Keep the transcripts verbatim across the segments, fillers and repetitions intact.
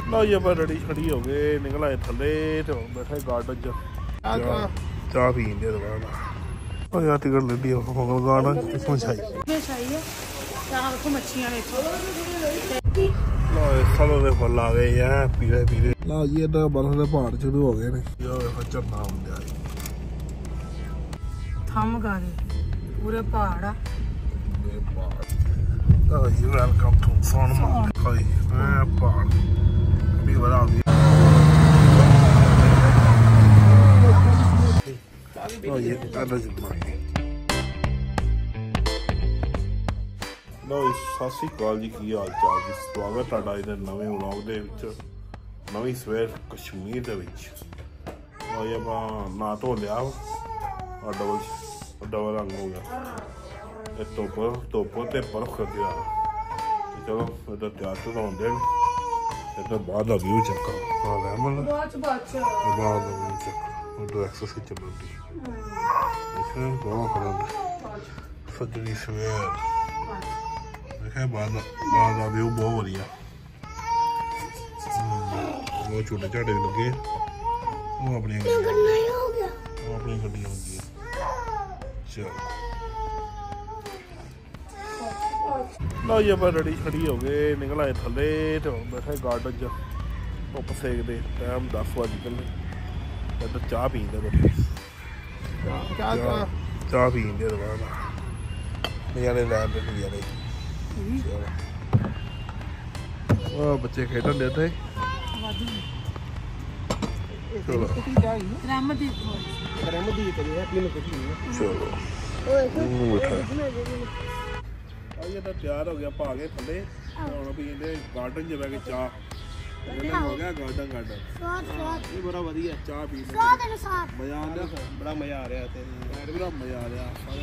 लो जी आप रेडी छड़ी हो गए निकल आए थले तो बैठे गार्डन च चाह पी इंदे दोबारा और यार टिकट ले लिया गार्डन इसमें छाई मच्छियां लो सालों दे फल आ गए हैं पीले पीले लो जी इधर बर्फ दे पहाड़ शुरू हो गए ने यार झरना आउंदा है थम गए पूरे पहाड़ आ ये पहाड़ तो जी वेलकम टू सोनमार्ग भाई मैं पहाड़ भी बड़ा गया लो ये इधर झरना लो सत श्री अकाल जी की हाल चाल जी स्वागत ਤੁਹਾਡਾ ਇਹਦੇ ਨਵੇਂ ਵਲੌਗ ਦੇ ਵਿੱਚ ਨਵੀਂ ਸਵੇਰ ਕਸ਼ਮੀਰ ਦੇ ਵਿੱਚ ਉਹ ਆਪਾਂ ਨਾ ਧੋ ਲਿਆ ਆ ਡਬਲ ਡਬਲ ਰੰਗ ਹੋ ਗਿਆ ਇਹ ਧੁੱਪ ਧੁੱਪ ਤੇ ਬਰਫ਼ ਗਿਆ ਤੇ ਚਲੋ ਇਹਦਾ ਤਿਆਰ ਤੋਂ ਹੁੰਦੇ ਨੇ ਇਹਦਾ ਬਾਅਦ ਦਾ ਵਿਊ ਚੈੱਕ ਕਰੋ ਆ ਲੈ ਮਨ ਬਾਅਦ ਬਾਅਦ ਬਾਅਦ ਦਾ ਵਿਊ ਚੈੱਕ ਉਹ ਐਕਸਰਸਾਈਜ਼ ਚੱਲਦੀ ਇਸ ਨੂੰ ਬਹੁਤ ਖਰਾਬ ਫਜਰੀ ਸਵੇਰ है बाद बाद का व्यू बहुत वधिया वो छोटे झाटे लगे वो अपनी वो अपनी गड्डियां लगी चलो लो जी आप रेडी छड़ी हो गए निकल आए थले तो बैठे गार्डन च धुप सेकते टाइम दस बज गए इधर चाह पींदे बैठे चाह पींदे दोबारा नज़ारे लैंदे नज़ारे बच्चे खेलन दे थे चलो चलो तैयार हो गया पा गए थले गार्डन च बह के चाह हो गया गार्डन गार्डन ये बड़ा वधिया चाह पी मजा आ बड़ा मजा आ रहा है बड़ा मजा आ रहा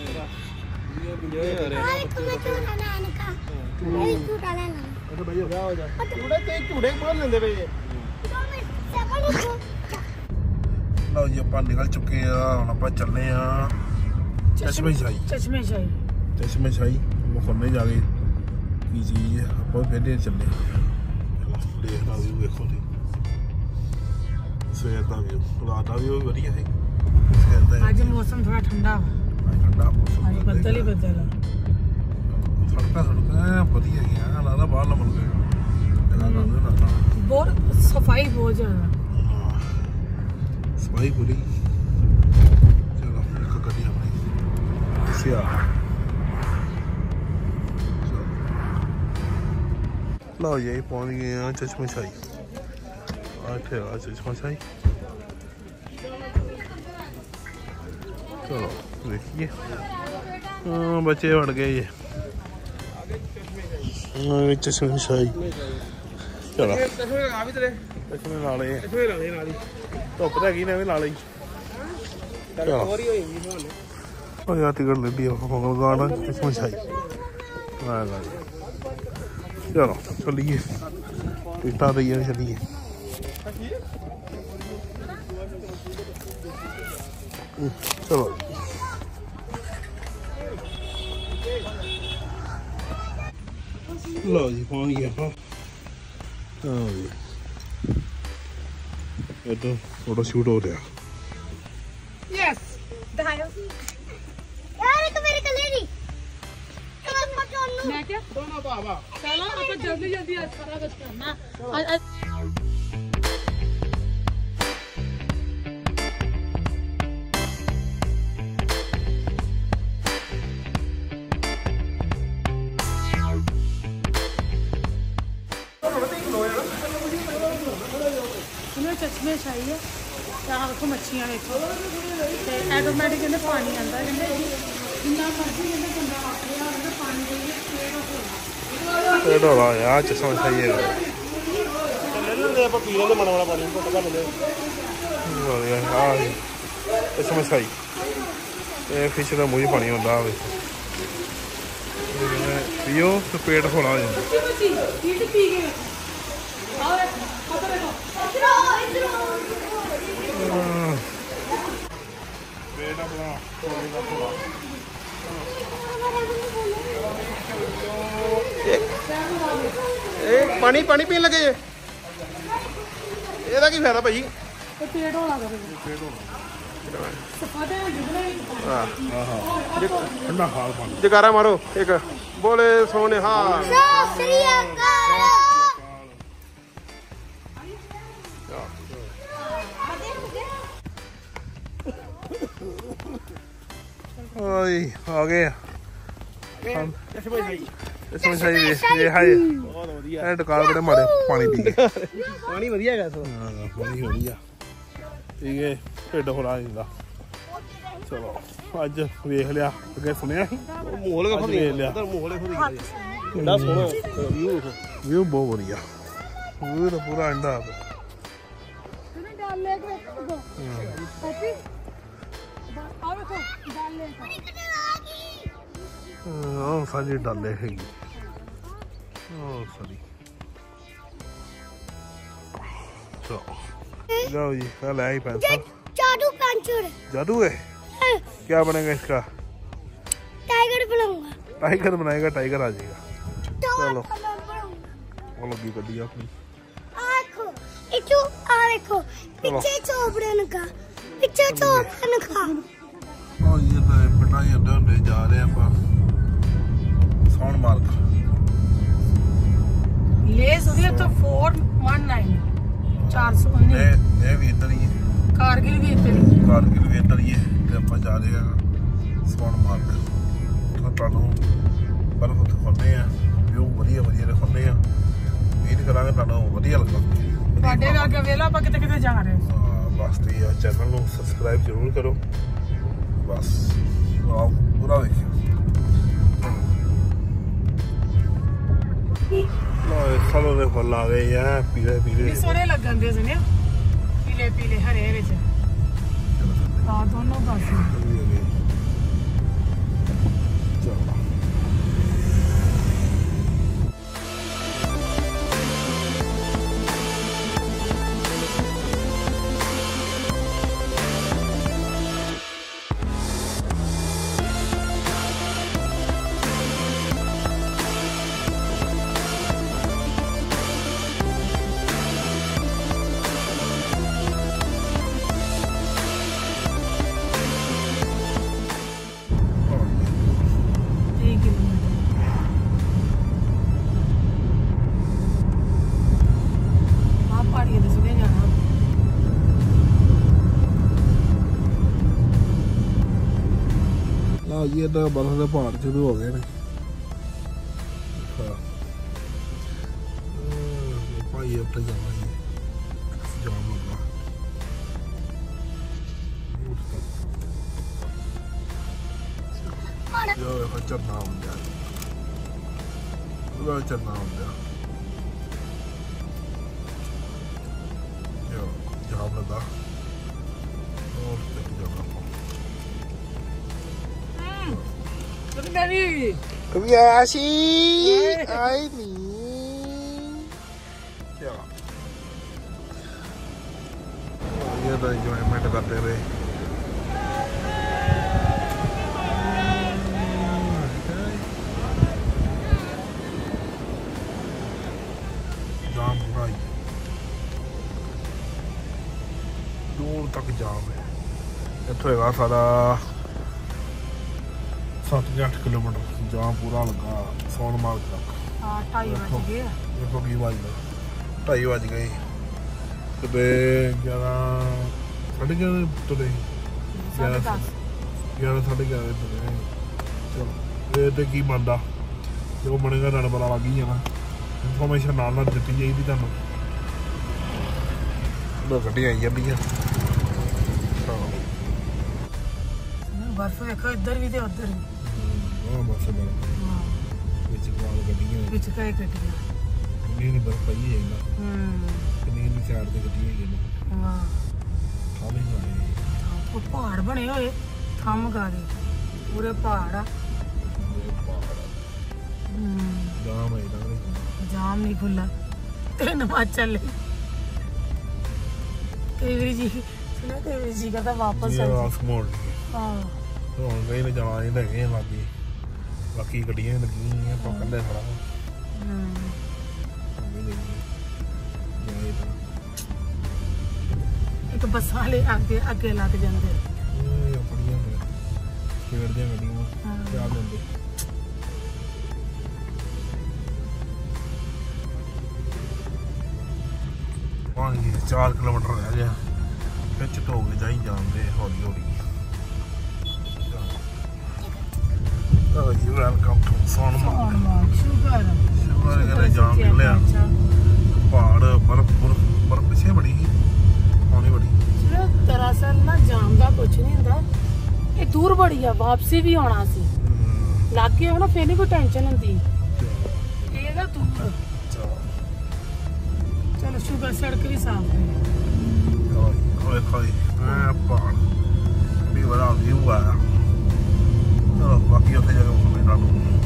लो जी आप निकल चुके हैं हम आप चलने चश्मे शाही चश्मे शाही चश्मे शाही मुखने जाके की चीज है आप पहले चलने देखना व्यू देखो जी सवेर का व्यू रात का व्यू वधिया है आज मौसम थोड़ा ठंडा ठंडा मौसम बदल ही बदल सड़क सड़क वधिया है लगता बाहर मुल्क बहुत सफाई बहुत ज्यादा सफाई पूरी चलो एक गड्डी अपनी सिया लो यही पहुंच गए हैं चश्मे शाही आठे आ चश्मा शाही चलो देखिए बच्चे बढ़ गए ये चश्मे शाही चलो चश्मे ला ले धुप तो हैगी ने भी ला ली यार टिकट ले लिया गार्डन चश्मे शाही चलो चलिए टिकटा दइए चलिए चलो लो जी पहुंच गया हाँ जी ये तो फोटो शूट हो रहा यस यार तो मेरे कले नहीं मैं क्या दोनों बाबा चलो अब जल्दी जल्दी सारा कुछ करना चश्मे शाही है देखो मच्छियां देखो ऑटोमैटिक कहते पानी आता कहते जिन्ना मर्जी कहते बंदा आखिर पानी पेट हो रहा यार चश्मा शाही है चश्मा शाही फिश का मूँह पानी आता पियो तो पेट हौला हो जाता पानी पानी पीने लगे ਇਹਦਾ ਕੀ ਫਾਇਦਾ ਭਾਈ? ਇਹ ਪੇਟ ਹੋਣਾ ਕਰੇ ਪੇਟ ਹੋਣਾ ਸਫਾਦੇ ਜਿਗਲੇ ਹਾਂ ਆਹਾ ਠੰਡਾ ਹਾਲ ਪਾ ਜਕਾਰਾ ਮਾਰੋ ਇੱਕ ਬੋਲੇ ਸੋਨੇ ਹਾਂ ਸਤਿ ਸ੍ਰੀ ਅਕਾਲ। ਓਏ ਆ ਗਏ ਇਸ ਭਾਈ ਭਾਈ ਇਸ ਵਿੱਚ ਸਹੀ ਇਹ ਹਾਈ ਬਹੁਤ ਵਧੀਆ ਇਹ ਟਕਾਰ ਬੜੇ ਮਾਰੇ ਪਾਣੀ ਪੀ ਕੇ ਪਾਣੀ ਵਧੀਆ ਹੈਗਾ ਸੋ ਹਾਂ ਪਾਣੀ ਵਧੀਆ ਠੀਕ ਹੈ ਢਿੱਡ ਹੋਲਾ ਜਾਂਦਾ ਚਲੋ ਅੱਜ ਵੇਖ ਲਿਆ ਅੱਗੇ ਸੁਣਿਆ ਸੀ ਮਾਹੌਲ ਕਾ ਵੇਖ ਲਿਆ ਉਧਰ ਮਾਹੌਲ ਖੁਦ ਗਿਆ ਕਿੰਨਾ ਸੋਹਣਾ ਵਿਊ ਵਿਊ ਬਹੁਤ ਵਧੀਆ ਵਿਊ ਤਾਂ ਪੂਰਾ ਅੰਡਾ ਤੂੰ ਡਾਲ ਲੈ ਕੇ ਦੇਖੋ ਕਾਪੀ ਆ ਵੇਖੋ ਡਾਲ ਲੈ ਹਾਂ ਸਾਡੀ ਡਾਲੇ ਹੈਗੀ ਉਹ ਸਾਡੀ ਚਲੋ जाओ जी कल है ही पैसा जादू पंचर जादू है क्या बनेगा इसका टाइगर बनाऊंगा टाइगर बनाएगा टाइगर आ जाएगा चलो बनाऊंगा वो लगी गड्डी अपनी आखो इचो आ देखो पीछे चोपड़न का पीछे चोपड़न का और ये तो पिटाई अंदर ले जा रहे हैं अपन साउंड मार्क ले सुनिए तो फोर वन नाइन चार सौ ने उन्नीस ने भी इधर ही है कारगिल भी इतनी कारगिल भी इधर ही है ते अपन जा रहे हैं साउंड मार्क तो ਤੁਹਾਨੂੰ ਬਰਫ਼ ਦਿਖਾਉਂਦੇ ਆ ਵਿਊ ਵਧੀਆ ਵਧੀਆ ਦਿਖਾਉਂਦੇ ਆ ਉਮੀਦ ਕਰਾਂਗੇ ਤੁਹਾਨੂੰ ਵਧੀਆ ਲੱਗੂਗਾ ਤੁਹਾਡੇ ਨਾਲ ਵੇਲਾ ਆਪਾਂ ਕਿਤੇ ਕਿਤੇ ਜਾ ਰਹੇ ਹਾਂ ਬਸ ਤੇ ਇਹ ਚੈਨਲ ਨੂੰ ਸਬਸਕ੍ਰਾਈਬ ਜ਼ਰੂਰ ਕਰੋ ਬਸ ਆਓ ਪੂਰਾ ਵੇਖਿਓ ਲੋ ਫਲੋਂ ਦੇ ਫੁੱਲ ਆ ਗਏ ਆ ਪੀਲੇ ਪੀਲੇ ਸੋਹਣੇ ਲੱਗਣ ਦੇ ਸੁਣਿਆ ਪੀਲੇ ਪੀਲੇ ਹਰੇ ਵਿੱਚ ਆ ਦੋਨੋਂ ਪਾਸੇ ਜੀ ਇਹਦਾ ਬਰਫ਼ ਦੇ ਪਹਾੜ ਸ਼ੁਰੂ ਹੋ ਗਏ ਨੇ ਭਾਈ ਉੱਤੇ ਜਾਵਾਂਗੇ ਜਾਮ ਲੱਗਾ ਜੋ ਇਹ ਚੜਨਾ ਹੁੰਦਾ ਉਹ ਚੜਨਾ ਹੁੰਦਾ ਜੋ ਜਾਮ ਲੱਗਾ ਉਹ ਤੇ ਜਾਣਾ Dari. Kebiasi, ay ni. क्या? ये तो enjoyment करते रहे. जाम पूरा ही. दूर तक जाम है. इत्थों हैगा सारा सत्त अठ किलोमीटर जाम पूरा लगा सोन मार्ग तक हाँ ढाई बज गए देखो की बजदा ढाई बज गए ते ग्यारह साढ़े ग्यारह तुरे ग्यारह ग्यारह साढ़े ग्यारह तुरे चलो ये तो की बनता जो बनेगा तुहानू पता लग ही जाना इनफॉर्मेशन नाल नाल दित्ती जाएगी तुहानू दो गड्डियां आई जांदियां बर्फ देखो इधर भी ते उधर भी हाँ बस बर्फ ਵਿੱਚ ਕਾਲ ਗੱਡੀਆਂ ਵਿੱਚ ਕਾਏ ਗੱਡੀਆਂ ਨਹੀਂ ਨਹੀਂ ਬਰਫ ਪਈ ਹੈ ਨਾ ਹੂੰ ਕਿੰਨੀ ਦੀ ਸਾਈਡ ਤੇ ਗੱਡੀਆਂ ਹੈਗੀਆਂ ਨੇ ਹਾਂ ਖਾਲੀ ਹੋਏ ਉਹ ਪਹਾੜ ਬਣੇ ਹੋਏ ਥੰਮ ਗਾਰੇ ਪੂਰੇ ਪਹਾੜ ਆ ਹੂੰ ਜਾਮ ਹੈ ਨਾ ਜਾਮ ਨਹੀਂ ਖੁੱਲਾ ਤਿੰਨ ਵਾਰ ਚੱਲੇ ਕਈ ਵਾਰੀ ਜੀ ਸੁਣਾ ਕਈ ਵਾਰੀ ਜੀ ਕਰਦਾ ਵਾਪਸ ਇਹ ਆ ਵਾਪਸ ਮੋੜ ਲਈ ਹਾਂ ਹੁਣ ਗਏ ਨੇ ਜਾਣਾ ਨਹੀਂ ਲੱਗੇ ਆ ਬਾਕੀ ਬਾਕੀ ਗੱਡੀਆਂ ਲੱਗੀਆਂ ਹੋਈਆਂ ਆਪਾਂ ਕੱਲੇ ਖੜਾ ਹੂੰ ਹੋਵੇ ਨਹੀਂ ਜਾਏ ਤਾਂ ਇੱਕ ਬੱਸਾਂ ਵਾਲੇ ਅੱਗੇ ਅੱਗੇ ਲੱਗ ਜਾਂਦੇ ਇਹ ਆਪਣੀਆਂ ਖੇਡਦੀਆਂ ਗੱਡੀਆਂ ਚਾਹ ਲੈਂਦੇ ਪਾਣੀ ਚਾਰ ਕਿਲੋਮੀਟਰ ਰਹਿ ਗਿਆ ਵਿੱਚ ਧੋ ਕੇ ਜਾਈ ਜਾਂਦੇ ਹੌਲੀ ਹੌਲੀ Oh, you welcome to Sonmark. ਸ਼ੂਗਰ ਸ਼ੁਕਰ ਕਰੇ ਜਾਮ ਨਿਕਲਿਆ ਪਹਾੜ ਬਰਫ ਬਰਫ ਬਰਫ ਪਿੱਛੇ ਬੜੀ ਸੀ ਪਾਣੀ ਬੜੀ ਦਰਅਸਲ ਨਾ ਜਾਮ ਦਾ ਕੁਝ ਨਹੀਂ ਹੁੰਦਾ ਇਹ ਦੂਰ ਬੜੀ ਆ ਵਾਪਸੀ ਵੀ ਆਉਣਾ ਸੀ ਲਾਗੇ ਹੋਣਾ ਫੇਰ ਨਹੀਂ ਕੋਈ ਟੈਨਸ਼ਨ ਹੁੰਦੀ ਇਹ ਨਾ ਦੂਰ ਚਲੋ ਸ਼ੂਗਰ ਸੜਕ ਵੀ ਸਾਫ਼ ਹੈ ਹੋਏ ਖਾਈ ਆ ਪਹਾੜ ਵੀ ਬੜਾ ਵਿਊ ਆ ਚਲੋ ਬਾਕੀ ਉੱਥੇ ਜਾ ਕੇ ਘੁੰਮੇ ਨਾਲ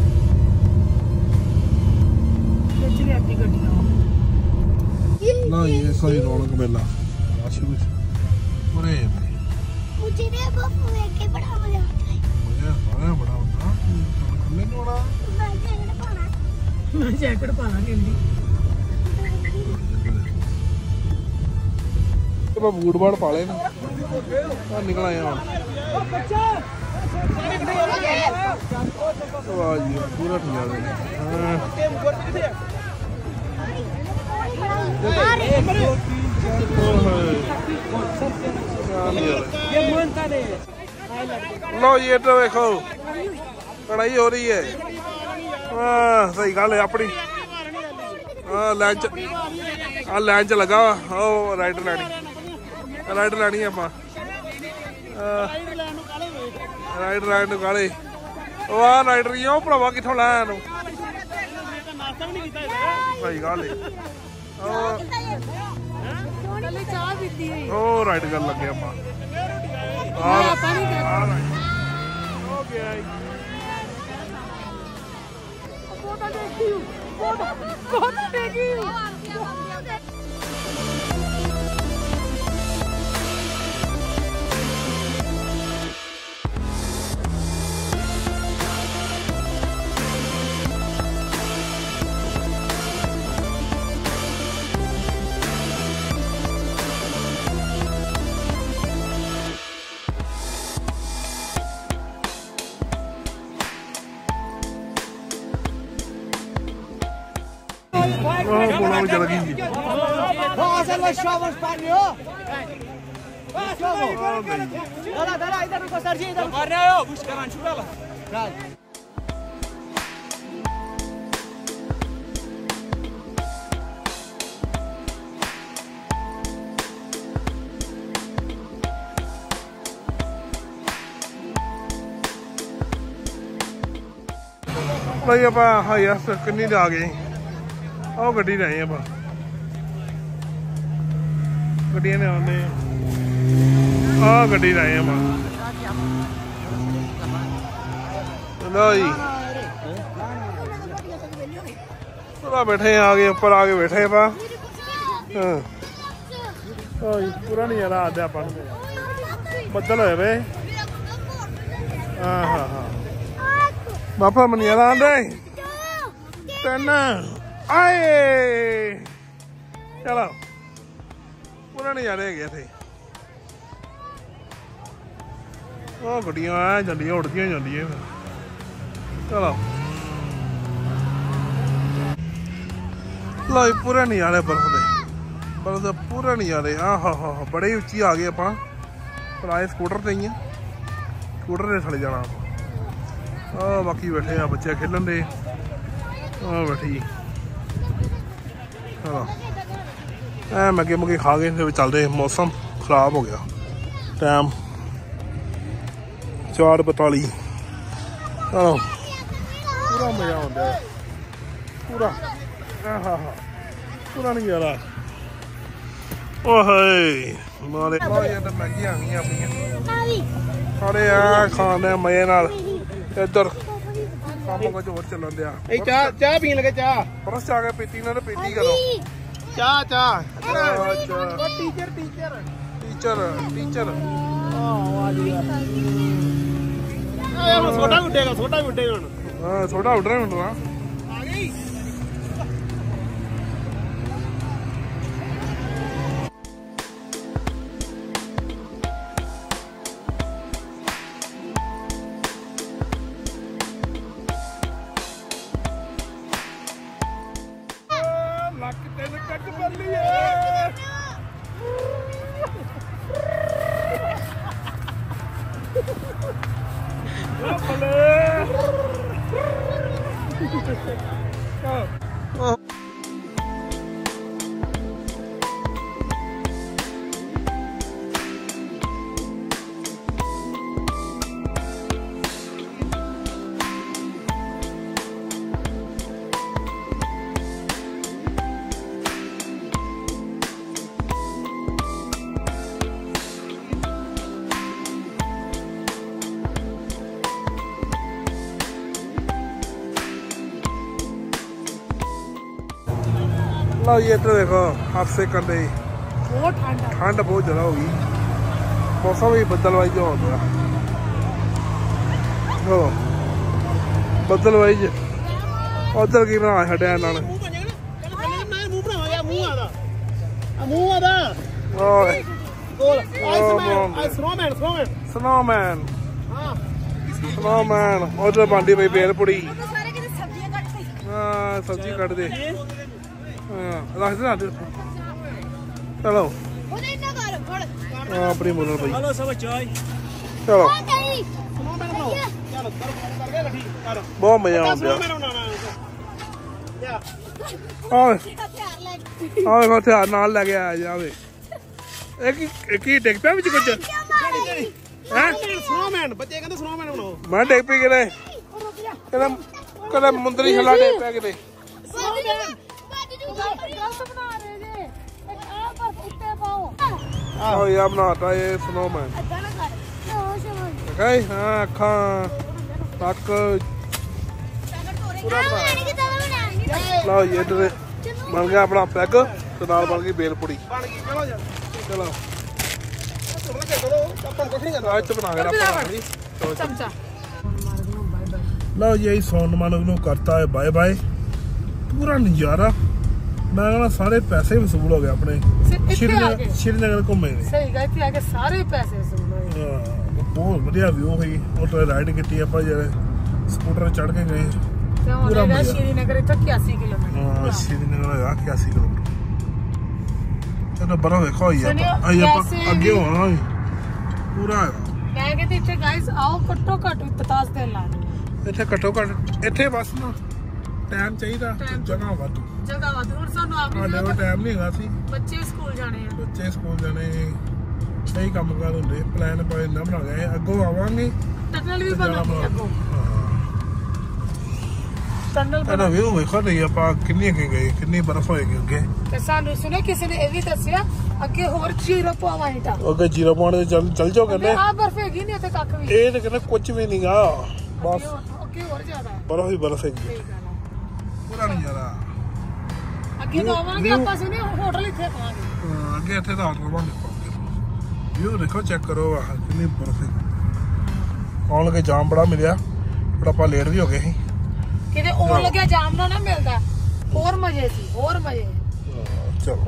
ਖਿੱਚ ਲਿਆ ਆਪਣੀ ਗੱਡੀਆਂ ਨਾ ਇਹ ਕੋਈ ਰੌਣਕ ਮੇਲਾ ਆਸ਼ੂ ਪੂਰੇ मुझे रे बापू के बड़ा मजा आता है ਮਜ਼ਾ ਸਾਰਾ ਬੜਾ ਹੁੰਦਾ ਖੁੱਲੇ ਨੂੰ ਆਣਾ मैं जैकेट पाना ਮੈਂ ਜੈਕਟ ਪਾ ਲਾਂ ਕਹਿੰਦੀ ਤੇ ਮੈਂ ਬੂਟ ਬਾੜ ਪਾ ਲਏ ਨਾ ਆ ਨਿਕਲ ਆਇਆ ਹੁਣ ਵਾਹ ਜੀ ਪੂਰਾ ਠੀਕ ਆ लो ये तो देखो कढ़ाई हो रही है हाँ सही गल है अपनी हाँ लाइन च हाँ लाइन च लगा वा ओ राइट लैनी राइट लैनी आप राइट राइट काले ओ आ राइट रही है भरावा कितों लाया नू सही गल है ਚਾਹ ਪੀਤੀ ਹੋਈ ओ राइट कर लगे ਆਪਾਂ ਆਪਾਂ ਨਹੀਂ ਕਰਦੇ हो गया ਫੋਟੋ ਦੇਖੀ ਫੋਟੋ ਫੋਟੋ ਦੇਖੀ Oh, pulau jalan gigi. Hasan Shabash Panyo. Dala dala इधर रुको सर जी इधर मार रहे हो बुश करान छुड़ा ला राज भाई आप हाँ यार किन्नी आ गए आओ गड्डी ले आए आप गड्डियां ने आने आ गड्डी ले आए आप लो जी पूरा बैठे आ गए ऊपर आके बैठे आप हाँ पूरा नहीं आ रहा आते अपन बदल होए वे हाँ हाँ हाँ बापा मनियारा आंदे तेन आए चलो पूरा नजारे है थे गड्डियां जल्दियां उड़दियां जांदियां चलो लो पूरे नजारे बर्फ दे बर्फ दे पूरे नजारे हाँ हाँ हाँ बड़े उच्ची आ गए अपना पर आए स्कूटर ते ही स्कूटर ने थले जाना आ बाकी बैठे आ बच्चे खेलन दे आ बैठी चलो ऐ मगे मगे खा गए फिर चलते मौसम खराब हो गया टाइम चार बताली चलो पूरा मजा आता है पूरा हाँ हाँ हाँ पूरा नजारा ओहे मारे तो मैगी आ गई अपनी सारे आ खाने मजे नाल इधर काम कुछ और चलन दिया चाह चाह पीन लगे चाह परस चाह के पीती ना पीती करो चाह चाह टीचर टीचर टीचर टीचर छोटा उठेगा छोटा उठेगा हाँ छोटा उठ रहा है आ गई लो ये तो देखो हाथ से कर दे बहुत ठंड है। ठंड बहुत ज्यादा हो गई मौसम भी बदलवाई जो हो गया हो बदलवाई उधर की बना छड़िया इन्होंने स्नोमैन स्नोमैन उधर बांडी पई बेलपुड़ी हाँ सब्जी कट दे रख दे रख दे चलो अपनी बोलो भाई चलो बहुत मजा आ गया देखो हथियार नाल लगे आ जावे एक ही डिग पिया कुछ मैं डिग पी किते कदे मुंदरी छला डिग पिया किते आओ यार बनाता ये स्नोमैन okay हाँ अखा तक लो ये तो बन गया अपना पैग तो नाल बन गई बेलपुड़ी चलो आज तो बना के चमचा लो यही सोनमार्ग नु करता है बाय बाय पूरा नजारा मैं कहना सारे पैसे वसूल हो गए अपने श्रीनगर श्रीनगर घूमे सही गए थे आके सारे पैसे वसूल हो गए बहुत बढ़िया व्यू है और राइड की आप स्कूटर चढ़ के गए पूरा श्रीनगर इतना इक्यासी किलोमीटर हाँ श्रीनगर है इक्यासी किलोमीटर चलो बड़ा देखो अगे होना पूरा मैं कहती इतने गाइस आओ घट्टो घट पचास दिन ला इतने घट्टो घट इतने बस ना टाइम चाहिए जगह वाधू जगह वाधू और सानू आप ਸਾਡੇ ਟਾਈਮ ਨਹੀਂ ਹੈਗਾ ਸੀ ਬੱਚੇ ਸਕੂਲ ਜਾਣੇ ਆ ਬੱਚੇ ਸਕੂਲ ਜਾਣੇ ਕਈ ਕੰਮ ਕਰ ਹੁੰਦੇ ਪਲਾਨ ਪਾਏ ਨਾ ਬਣਾ ਗਏ ਅੱਗੋਂ ਆਵਾਂਗੇ ਟਨਲ ਵੀ ਬਣਾਉਣੀ ਅੱਗੋਂ ਟਨਲ ਬਣਾ ਵੀ ਉਹ ਵੇਖੋ ਨਹੀਂ ਆਪਾਂ ਕਿੰਨੀ ਅੱਗੇ ਗਏ ਕਿੰਨੀ ਬਰਫ਼ ਹੋਏਗੀ ਅੱਗੇ ਤੇ ਸਾਨੂੰ ਸੁਣਿਆ ਕਿਸੇ ਨੇ ਇਹ ਵੀ ਦੱਸਿਆ ਅੱਗੇ ਹੋਰ ਜ਼ੀਰੋ ਪੁਆਇੰਟ ਆ ਅੱਗੇ ਜ਼ੀਰੋ ਪੁਆਇੰਟ ਤੇ ਚੱਲ ਚੱਲ ਜਾਓ ਕਹਿੰਦੇ ਆ ਬਰਫ਼ ਹੈਗੀ ਨਹੀਂ ਉੱਥੇ ਕੱਖ ਵੀ ਇਹ ਤਾਂ ਕਹਿੰਦੇ ਕੁਝ ਵੀ ਨਹੀਂਗਾ ਬਸ ਅੱਗੇ ਹੋਰ ਜ਼ਿਆਦਾ ਬਰਫ਼ ਹੀ ਬਰਫ਼ ਹੈਗੀ ਪੂਰਾ ਨਜ਼ਾਰਾ ਅੱਗੇ ਤਾਂ ਆਵਾਂਗੇ ਆਪਾਂ ਸੁਣੇ ਹੋਟਲ ਇੱਥੇ ਪਾਵਾਂਗੇ ਹਾਂ ਅੱਗੇ ਇੱਥੇ ਤਾਂ ਹੋਟਲ ਬਣ व्यू देखो चेक करो कितनी बर्फ आने लगे जाम बड़ा मिलया पर आप लेट भी हो गए किते और लगे जाम ना ना मिलता और मजे सी और मजे चलो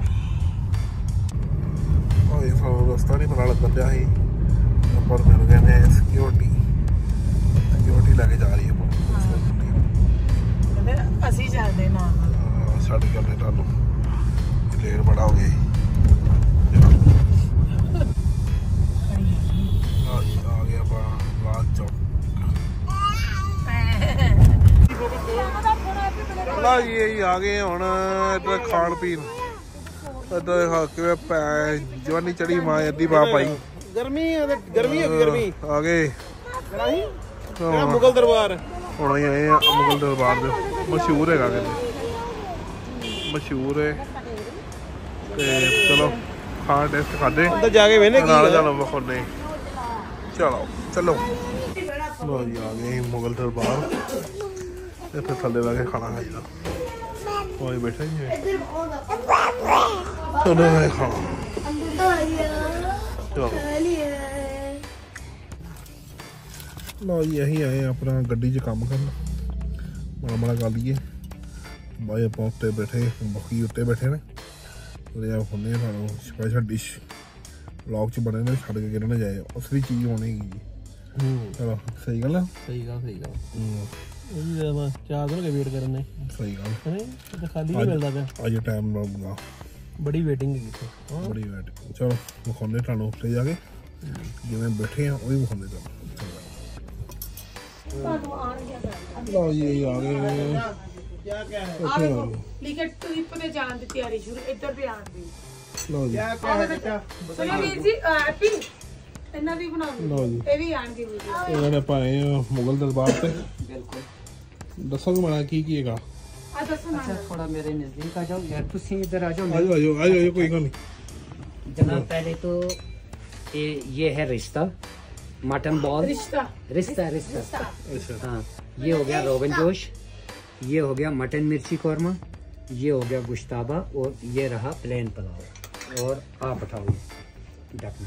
और ये सब रास्ता नहीं पता लग रहा है पर मिल गए ने सिक्योरिटी सिक्योरिटी लेके जा रही है कहते असि जाते ना साढ़े गल डालो लेट बड़ा हो गया यही आ गए हुण इधर खान पीन इधर जवानी चढ़ी मां अद्धी पा पाई गर्मी गर्मी है गर्मी आ गए मुगल दरबार हुण ही आए मुगल दरबार मशहूर है मशहूर है चलो खान टेस्ट खादे अंदर जाके वेने की चलो विखाने चलो चलो लो जी आ गए मुगल दरबार इतने थले बह के खाना खाई दा वही बैठे ही चलो खाना चलो लो जी यही आए अपना गड्डी च काम करना माड़ा माड़ा कर लीए भाई आप उत्ते बैठे बाकी उत्ते बैठे ने खुने स्पैशल डिश ब्लॉग च बने ने छड़ के गिरने जाए असली चीज होने की चलो सही गल है सही गल सही गल चार दिन हो गए वेट करने सही गल है खाली नहीं मिलता पे आज टाइम लगूगा बड़ी वेटिंग है बड़ी वेटिंग चलो विखाने तुहानू उत्ते जाके जिवें बैठे हैं वही विखाने चलो लो जी आ गए क्या क्या है आ देखो लिखे ट्रिप पे जाने की तैयारी शुरू इधर पे आने दी लो जी क्या क्या है बेटा चलो वीर जी हैप्पी इन्ना भी बना लो जी ये भी आने की वीडियो इन्होंने पाए मुगल दरबार से बिल्कुल दसो कि मैं की कीएगा आ दसो ना अच्छा थोड़ा मेरे नजदीक आ जाओ यार तुसी इधर आ जाओ आजो आजो आजो आजो कोई गल नहीं जनाब पहले तो ये ये है रिश्ता मटन बॉल रिश्ता रिश्ता रिश्ता अच्छा हाँ ये हो गया रोगन जोश ये हो गया मटन मिर्ची कौरमा ये हो गया गुश्ताबा और ये रहा प्लेन पुलाव। और आप उठाओ ये ढकना।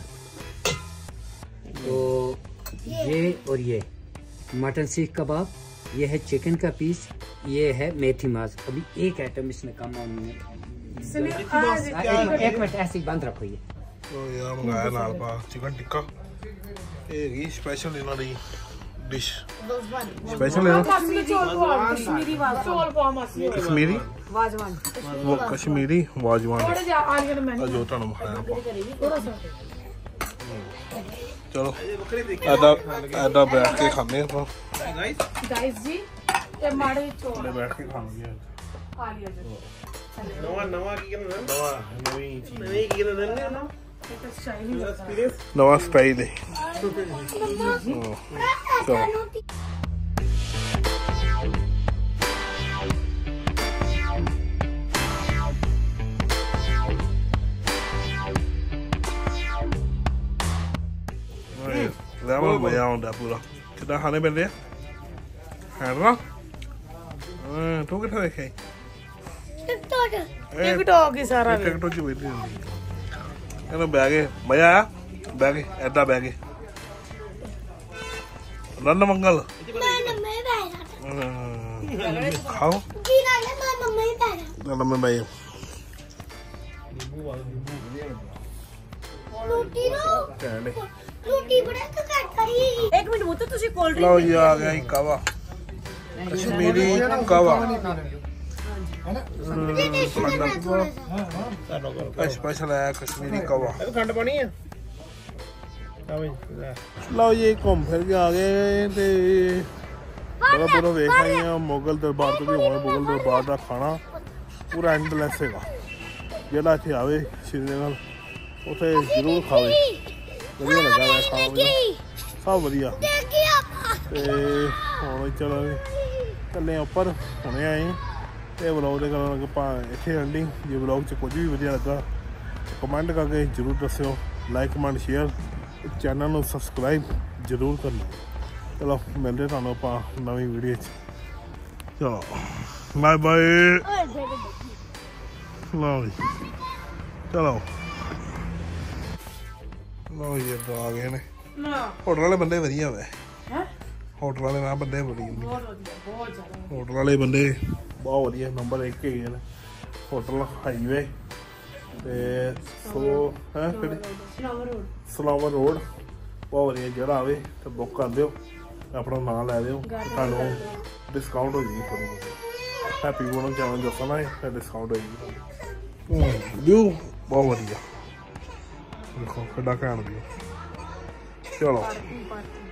तो ये और ये मटन सीख कबाब, ये है चिकन का पीस, ये है मेथी मांस। अभी एक आइटम इसमें कम होनी है। एक मिनट ऐसे ही बंद रखो ये। तो यार मंगाया नाल पा चिकन टिक्का, ये ही स्पेशल इन्हों दी डिश। स्पेशल है कश्मीरी कश्मीरी वाजवान, वो कश्मीरी वाजवान थोड़ा जा आलियन मैंने जो तुहानू खाया थोड़ा सा। चलो ऐदा ऐदा बैठ के खाने ਆਪਾਂ गाइस जी ये माड़े चोल बैठ के खाएंगे आलिया जी नवा नवा की कहना नवा नवी चीज नवी की कहना ना एक स्टाइल ही एक्सपीरियंस नवा स्टाइल है चलो लेवल मजा आਉਂਦਾ ਪੂਰਾ ਕਿਦਾਂ ਖਾਣੇ ਪੈਂਦੇ ਆ ਹੈ ਨਾ ਹਾਂ ਤੂੰ ਕਿੱਥੇ ਦੇਖੇ ਟਿਕਟੋਕ टिकटॉक ही सारा ਟਿਕਟੋਕ ਚ ਵੇਖਦੇ ਹੁੰਦੀ ਕਹਿੰਦਾ ਬਹਿ ਗਏ ਮਜ਼ਾ ਆਇਆ ਬਹਿ ਗਏ ਐਦਾਂ ਬਹਿ ਗਏ ਰੰਨ ਮੰਗਲ ਮੈਂ ਨੰਮੇ ਬੈਠਾ ਖਾਓ ਕੀ ਨਾਲ ਮੈਂ ਨੰਮੇ ਬੈਠਾ ਰੰਨ ਮੈਂ ਬਹਿ ਰੋਟੀ ਰੋ ਕਹਿੰਦੇ ਰੋਟੀ ਬੜਾ ਘੱਟ ਕਰੀ एक मिनट वो तो तुझे कोल्ड ਲਓ ਜੀ ਆ ਗਿਆ ਜੀ ਕਾਵਾ ਕਸ਼ਮੀਰੀ ਕਾਵਾ स्पेशल है कश्मीरी कवा। खंड पानी है लो जी घूम फिर के आ गए ते बड़ा बड़ा वेख आए हैं मुगल दरबार तो भी होना मुगल दरबार का खाना पूरा एंडलेस है जेड़ा इत्थे आवे श्रीनगर उथे जरूर खावे वधिया लगा है खाना सब वधिया ते हुण चलो चले ऊपर हुणे आए ਇਹ ਵਲੌਗ ਦੇ ਕਰਨ ਆਪਾਂ ਇੱਥੇ ਐਂਡਿੰਗ। ਜੇ ਵਲੌਗ 'ਚ ਕੁਝ ਵੀ ਵਧੀਆ ਲੱਗਾ ਕਮੈਂਟ ਕਰਕੇ ਜ਼ਰੂਰ ਦੱਸਿਓ, ਲਾਈਕ ਕਮੈਂਟ ਸ਼ੇਅਰ, ਚੈਨਲ ਨੂੰ ਸਬਸਕ੍ਰਾਈਬ ਜ਼ਰੂਰ ਕਰਨਾ। ਚਲੋ ਮਿਲਦੇ ਤੁਹਾਨੂੰ ਆਪਾਂ ਨਵੀਂ ਵੀਡੀਓ 'ਚ। ਚਲੋ ਬਾਏ ਬਾਏ। ਲਓ ਜੀ ਚਲੋ ਲਓ ਜੀ ਇੱਦਾਂ ਆ ਗਏ ਨੇ ਹੋਟਲ ਵਾਲੇ ਬੰਦੇ ਵਧੀਆ ਵੇ है ਹੋਟਲ ਵਾਲੇ ਮੈਂ ਬੰਦੇ ਬੜੀ बहुत बढ़िया बहुत ज्यादा ਹੋਟਲ ਵਾਲੇ ਬੰਦੇ ਬਹੁਤ ਵਧੀਆ ਨੰਬਰ ਇੱਕ ਹੈਗੇ ਨੇ। ਹੋਟਲ ਹਾਈਵੇ ਤੇ ਸੋ ਹੈ ਕਿਹੜੀ फ्लावर रोड ਸਲਾਵਰ ਰੋਡ ਬਹੁਤ ਵਧੀਆ। ਜਿਹੜਾ ਆਵੇ ਤੇ ਬੁੱਕ ਕਰ ਦਿਓ, ਆਪਣਾ ਨਾਮ ਲੈ ਦਿਓ, ਤੁਹਾਨੂੰ ਡਿਸਕਾਊਂਟ ਹੋ ਜਾਏਗੀ ਥੋੜੀ ਬਹੁਤ। ਹੈਪੀ ਬੋਨਮ ਚੈਨਲ ਦੱਸਣਾ ਹੈ ਤਾਂ ਡਿਸਕਾਊਂਟ ਹੋ ਜਾਏਗੀ। ਵਿਊ ਬਹੁਤ ਵਧੀਆ ਦੇਖੋ ਕਿੱਡਾ ਘੈਂਟ ਵਿਊ। ਚਲੋ पार्किंग पार्किंग